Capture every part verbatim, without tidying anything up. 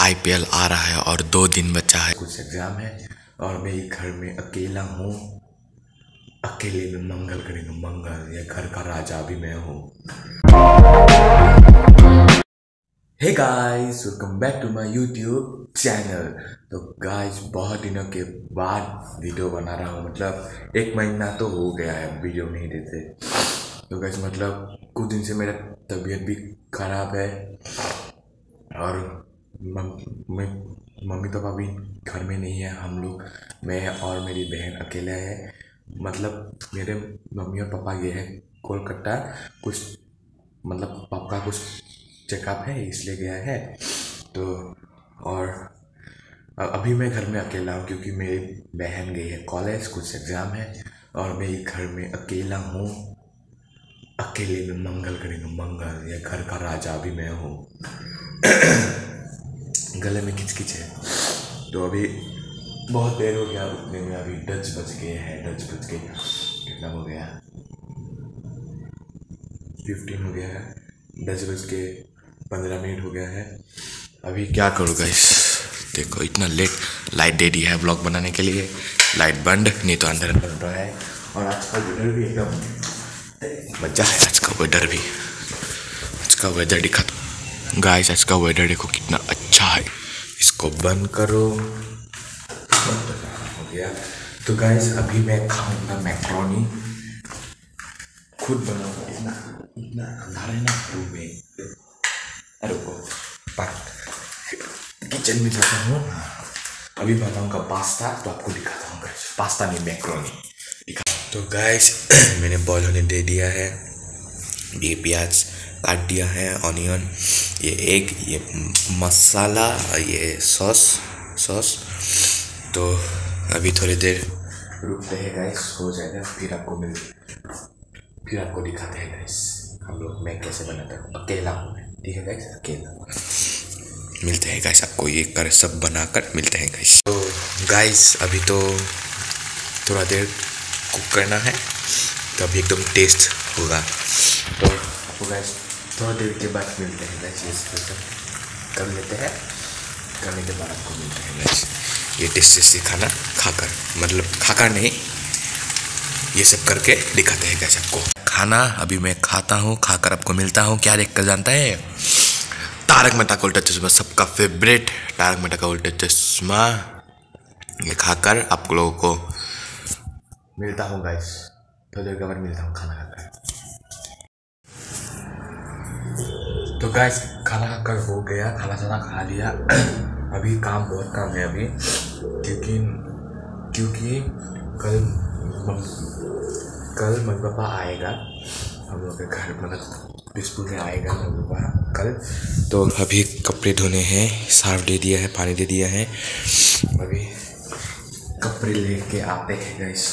IPL आ रहा है और दो दिन बचा है, कुछ एग्जाम है और मैं घर में अकेला हूँ। अकेले में मंगल करेंगे मंगल, ये घर का राजा भी मैं हूँ। Hey guys, welcome back to my YouTube channel. तो गाइस बहुत दिनों के बाद वीडियो बना रहा हूँ, मतलब एक महीना तो हो गया है वीडियो नहीं देते। तो गाइस मतलब कुछ दिन से मेरा तबीयत भी खराब है और मम्मी मम्मी पापा भी घर में नहीं है। हम लोग, मैं और मेरी बहन अकेले हैं। मतलब मेरे मम्मी और पापा गए हैं कोलकाता, कुछ मतलब पापा का कुछ चेकअप है इसलिए गया है। तो और अभी मैं घर में अकेला हूँ क्योंकि मेरी बहन गई है कॉलेज, कुछ एग्ज़ाम है और मैं घर में अकेला हूँ। अकेले में मंगल करेंगे मंगल, ये घर का राजा भी मैं हूँ। गले में खिचखिच है। तो अभी बहुत देर हो गया उठने में, अभी दस बज गए हैं। दस बज के कितना हो गया, फिफ्टीन हो गया है। दस बज के पंद्रह मिनट हो गया है। अभी क्या करूँ गाइस, देखो इतना लेट लाइट दे दी है व्लॉग बनाने के लिए। लाइट बंद, नहीं तो अंदर बन रहा है। और आज का वेदर भी एकदम मजा है। आज का वेदर भी, आज का वेदर दिखा गाइस, आज का वेदर देखो कितना अच्छा है। इसको बंद करो, हो गया। तो गाइस अभी मैं खाऊंगा मैक्रोनी, खुद बनाऊंगा। इतना इतना अंधारा है ना रूम में। अरे वो किचन में जाता हूँ, अभी बनाऊंगा पास्ता, तो आपको दिखाता हूँ गाइस। पास्ता नहीं, मैक्रोनी दिखा। तो गाइस मैंने बॉयल होने दे दिया है। ये प्याज काट दिया है, ऑनियन, ये एग, ये मसाला, ये सॉस सॉस तो अभी थोड़ी देर रुकते हैं गाइस, हो जाएगा फिर आपको मिल फिर आपको दिखाते हैं गाइस हम लोग मैं कैसे बनाता हूँ। अकेला हूँ मैं, ठीक है गाइस, अकेला। मिलते हैं गाइस, आपको ये कर सब बनाकर मिलते हैं गाइस। तो गाइस अभी तो थोड़ा देर कुक करना है, तब एकदम टेस्ट होगा। तो आपको गाइस थोड़ा देर के बाद मिलते हैं गाइस। ये सब कर लेते हैं, करने के बाद आपको मिलते हैं गाइस। ये टेस्टी टेस्टी खाना खाकर, मतलब खाकर नहीं, ये सब करके दिखाते हैं गाइस आपको। खाना अभी मैं खाता हूँ, खाकर आपको मिलता हूँ। क्या देखकर जानता है, तारक मेहता का उल्टा चश्मा, सबका फेवरेट तारक मेहता का उल्टा चश्मा। ये खाकर आप लोगों को मिलता हूँ गाइस, थोड़ी देर के बाद मिलता हूँ खाना खाकर। तो गाइस खाना खाकर हो गया, खाना साना खा लिया। अभी काम बहुत काम है अभी, क्योंकि क्योंकि कल कल मम्मी पापा आएगा हम लोग के घर, मतलब बिस्पुर में आएगा मम्मी पापा कल। तो अभी कपड़े धोने हैं, साफ दे दिया है, पानी दे दिया है। अभी कपड़े लेके आते हैं गाइस,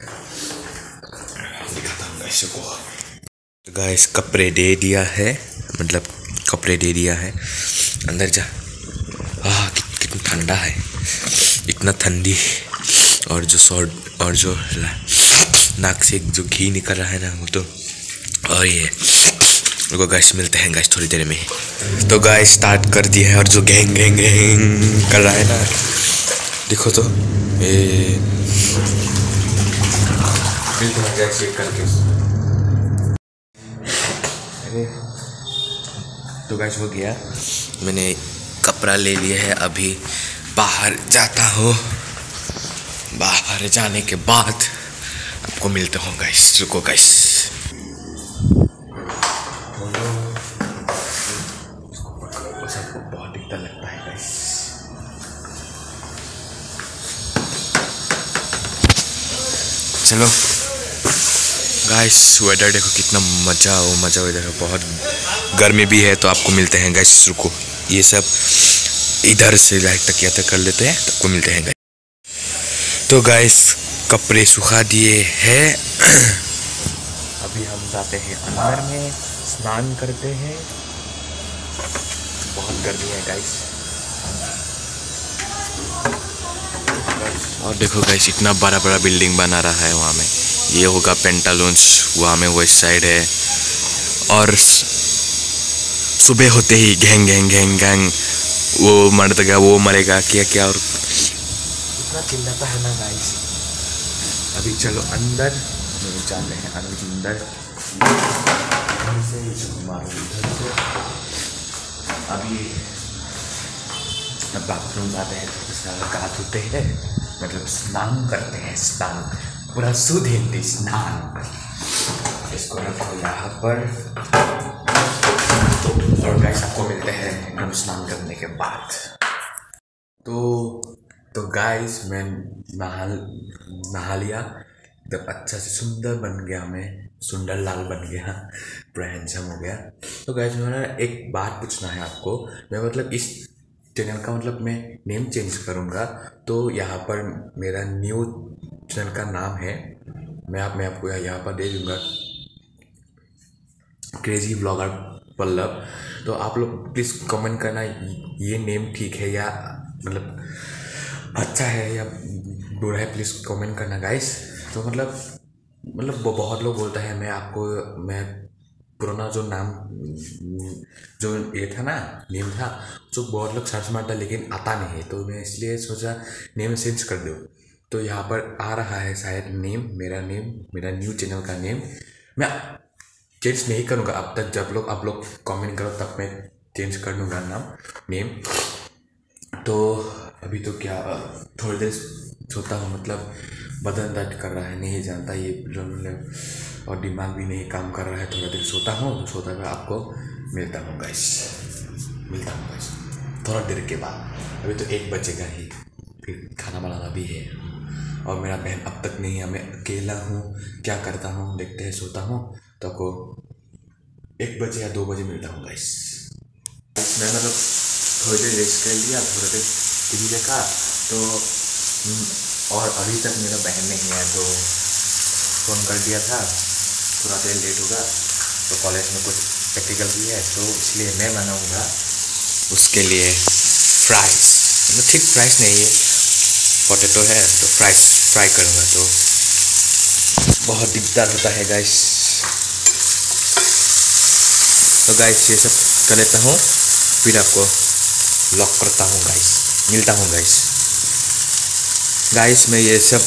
दिखाता हूँ गाइस को। तो गाइस कपड़े दे दिया है, मतलब कपड़े दे दिया है। अंदर जा। आह कितना ठंडा है, इतना ठंडी। और जो शॉर्ट और जो नाक से जो घी निकल रहा है ना वो तो, और ये रुको गाइस, मिलते हैं गाइस थोड़ी देर में। तो गाइस स्टार्ट कर दिया है और जो गैंग गैंग गैंग कर रहा है ना, देखो तो ये मिलते हैं गाइस चेक करके। तो गाइस हो गया, मैंने कपड़ा ले लिया है। अभी बाहर जाता हूँ, बाहर जाने के बाद आपको मिलता हूँ गाइस। रुको गाइस, सबको बहुत दिक्कत लगता है गाइस। चलो गाइस वेदर देखो कितना मजा हो मजा वेदर है, बहुत गर्मी भी है। तो आपको मिलते हैं गाइस, रुको ये सब इधर से लाइट तक या तक कर लेते हैं, तो आपको मिलते हैं गाइस। तो गाइस कपड़े सुखा दिए हैं। अभी हम जाते हैं अंदर में, स्नान करते हैं। बहुत गर्मी है गाइस। और देखो गाइस इतना बड़ा बड़ा बिल्डिंग बना रहा है वहाँ में, ये होगा पेंटालून्स, वहाँ में वेस्ट साइड है। और सुबह होते ही गैंग गैंग गैंग गैंग वो मरता गया, वो मरेगा, क्या क्या, और इतना चिल्लाता है ना गाइस। अभी चलो अंदर, नहीं जाते हैं अंदर से, मारो इधर से। अभी बाथरूम जाते हैं, नहा धोते हैं, मतलब स्नान करते हैं, स्नान पूरा शुद्ध हिंदी स्नान। इसको रखो यहाँ पर, और गाइस आपको मिलते हैं एकदम स्नान करने के बाद। तो तो गाइस मैं नहा नहा लिया, एकदम अच्छा से सुंदर बन गया, मैं सुंदर लाल बन गया, पूरा हैंडसम हो गया। तो गाइस मैंने एक बात पूछना है आपको, मैं मतलब इस चैनल का मतलब मैं नेम चेंज करूँगा, तो यहाँ पर मेरा न्यू चैनल का नाम है, मैं आप मैं आपको यहाँ पर दे दूँगा, क्रेजी ब्लॉगर पल्लव। तो आप लोग प्लीज़ कमेंट करना ये नेम ठीक है या मतलब अच्छा है या बुरा है, प्लीज़ कमेंट करना गाइस। तो मतलब मतलब बहुत लोग बोलता है, मैं आपको मैं पुराना जो नाम जो ये था ना नेम था, जो बहुत लोग सर्च मारता लेकिन आता नहीं है, तो मैं इसलिए सोचा नेम चेंज कर दूँ। तो यहाँ पर आ रहा है शायद नेम, मेरा नेम, मेरा न्यू चैनल का नेम। मैं चेंज नहीं करूँगा अब तक, जब लोग आप लोग कमेंट करो तब मैं चेंज कर दूँगा नाम नेम। तो अभी तो क्या थोड़ी देर सोता हूँ, मतलब बदन दर्द कर रहा है, नहीं जानता ये मतलब, और दिमाग भी नहीं काम कर रहा है। थोड़ा देर सोता हूँ, तो सोता हुआ आपको मिलता हूँ गाइस, मिलता हूँ गाइस थोड़ा देर के बाद। अभी तो एक बजेगा ही, फिर खाना बनाना भी है, और मेरा बहन अब तक नहीं है, मैं अकेला हूँ, क्या करता हूँ देखते हैं। सोता हूँ तो आपको एक बजे या दो बजे मिलता हूँ गाइस। मैं मतलब थोड़ी देर रेस्ट कर लिया, थोड़ी देर टीवी देखा, तो और अभी तक मेरा बहन नहीं आया, तो फ़ोन कर दिया था, थोड़ा देर लेट होगा, तो कॉलेज में कुछ प्रैक्टिकल भी है, तो इसलिए मैं बनाऊँगा उसके लिए फ्राइज़, मतलब ठीक फ्राइज़ नहीं है, पोटैटो है तो फ्राइज़ फ्राई करूँगा। तो बहुत दिक्कत होता है गाइस। तो गाइस ये सब कर लेता हूँ, फिर आपको लॉक करता हूँ गाइस, मिलता हूँ गाइस। गाइस मैं ये सब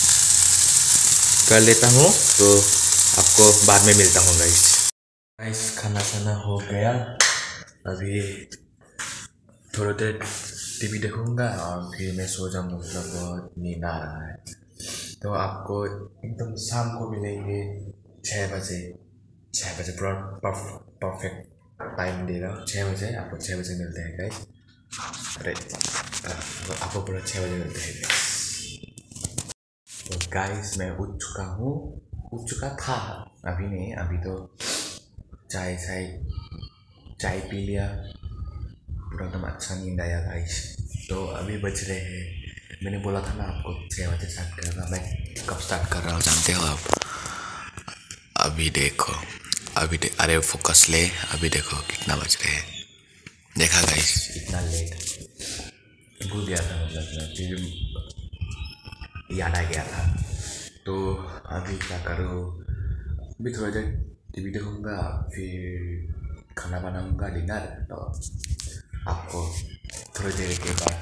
कर लेता हूँ, तो आपको बाद में मिलता हूँ गाइस। गाइस खाना खाना हो गया, अभी थोड़ी देर टीवी देखूँगा और फिर मैं सो जाऊँगा, मतलब बहुत नींद आ रहा है। तो आपको एकदम शाम को मिलेंगे छः बजे, छः बजे पूरा परफेक्ट टाइम दे रहा हूँ, छः बजे आपको छः बजे मिलते हैं गाइस। अरे आपको पूरा छः बजे मिलते हैं गाइस। तो गाइस मैं उठ चुका हूँ, उठ चुका था, अभी नहीं, अभी तो चाय चाय चाय पी लिया, पूरा एकदम अच्छा नींद आया गाइस। तो अभी बज रहे हैं, मैंने बोला था ना आपको छः बजे स्टार्ट करना, मैं कब स्टार्ट कर रहा हूँ जानते हो आप? अभी देखो, अभी दे, अरे फोकस ले, अभी देखो कितना बज रहे हैं, देखा गाइस इतना लेट भूल गया था, मतलब मैं फिर याद आ गया था। तो अभी क्या करो, अभी थोड़ा देर टीवी देखूँगा, फिर खाना बनाऊँगा डिनर, तो आपको थोड़ी देर के बाद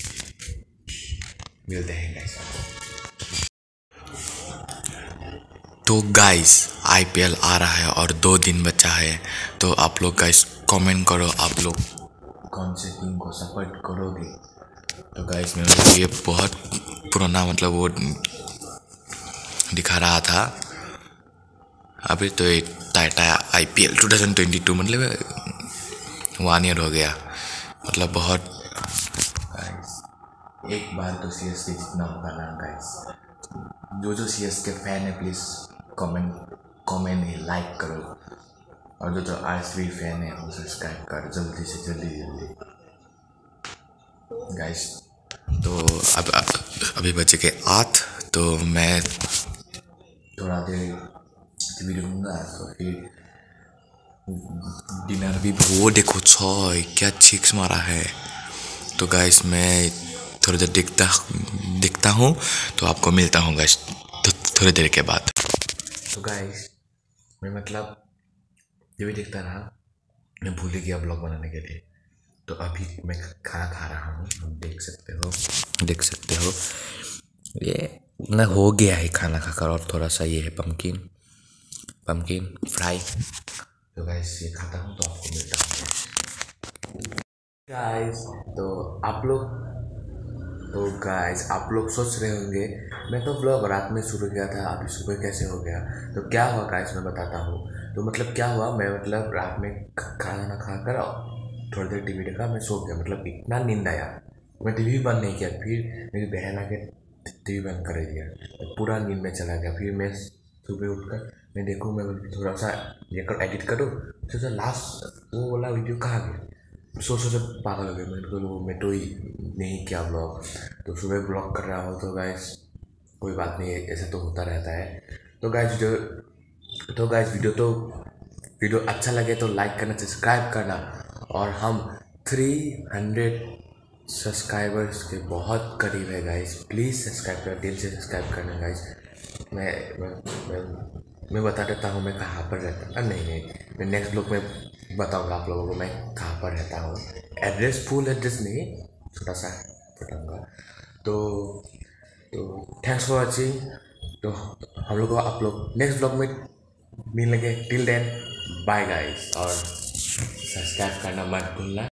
मिलते हैं गाइस। तो गाइस आईपीएल आ रहा है और दो दिन बचा है, तो आप लोग गाइस कमेंट करो आप लोग कौन से टीम को सपोर्ट करोगे। तो गाइस मेरे ये बहुत पुराना मतलब वो दिखा रहा था, अभी तो एक Tata IPL two thousand twenty two मतलब वन ईयर हो गया, मतलब बहुत गाइस एक बार तो सीएसके जितना होगा ना गाइस। जो जो सीएसके फैन है प्लीज़ कमेंट कमेंट नहीं लाइक करो, और जो जो आरसीबी फैन है वो सब्सक्राइब कर जल्दी से जल्दी जल्दी गाइस। तो अब अभी बचे के आठ, तो मैं थोड़ा देर टीवी देखूँगा, तो फिर डिनर भी, वो देखो छः क्या चिक्स मारा है। तो गाइस मैं थोड़ी देर दिखता दिखता हूँ, तो आपको मिलता हूँ गाइस तो थोड़ी देर के बाद। तो गाइस मैं मतलब ये भी देखता रहा, मैं भूल ही गया ब्लॉग बनाने के लिए। तो अभी मैं खाना खा रहा हूँ, आप देख सकते हो देख सकते हो ये ना हो गया है खाना खाकर। और थोड़ा सा ये है पम्पकिन पम्पकिन फ्राई। तो गाइस ये खाता हूँ तो आपको मिलता हूँ गाइस। तो आप लोग तो गाइस आप लोग सोच रहे होंगे मैं तो ब्लॉग रात में शुरू किया था, अभी सुबह कैसे हो गया। तो क्या हुआ गाइस मैं बताता हूँ। तो मतलब क्या हुआ, मैं मतलब रात में खाना खाकर थोड़ी देर टीवी देखा, मैं सो गया। मतलब इतना नींद आया, मैं टीवी बंद नहीं किया। फिर मेरी बहन आके टीवी बंद कर दिया, तो पूरा नींद में चला गया। फिर मैं सुबह उठकर मैं देखूँ, मैं थोड़ा सा ये कर एडिट करूँ, तो लास्ट वो वाला वीडियो कहाँ गया। सो सो से पागल हो गया, मेरे को मैं तो ही नहीं किया ब्लॉग। तो सुबह ब्लॉग कर रहा हूँ। तो गाइस कोई बात नहीं, ऐसे तो होता रहता है। तो गाइस जो तो गाइस वीडियो तो वीडियो अच्छा लगे तो लाइक करना, सब्सक्राइब करना। और हम थ्री हंड्रेड सब्सक्राइबर्स के बहुत करीब है गाइस। प्लीज़ सब्सक्राइब करना, दिल से सब्सक्राइब करना गाइस। मैं मैं मैं, मैं बता देता हूँ मैं कहाँ पर रहता हूँ। नहीं नहीं मैं नेक्स्ट ब्लॉग में बताऊँगा आप लोगों को मैं कहाँ पर रहता हूँ। एड्रेस फुल एड्रेस नहीं, छोटा सा बताऊँगा। तो तो थैंक्स फॉर वॉचिंग। तो हम लोग को आप लोग नेक्स्ट ब्लॉग में मिलेंगे। टिल देन बाय गाइस, और सब्सक्राइब करना मत भूलना।